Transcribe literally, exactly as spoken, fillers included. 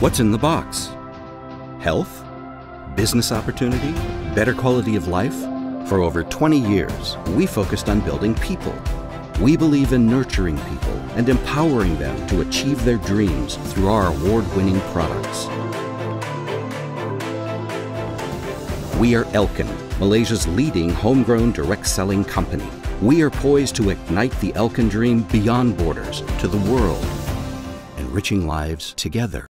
What's in the box? Health? Business opportunity? Better quality of life? For over twenty years, we focused on building people. We believe in nurturing people and empowering them to achieve their dreams through our award-winning products. We are Elken, Malaysia's leading homegrown direct selling company. We are poised to ignite the Elken dream beyond borders to the world, enriching lives together.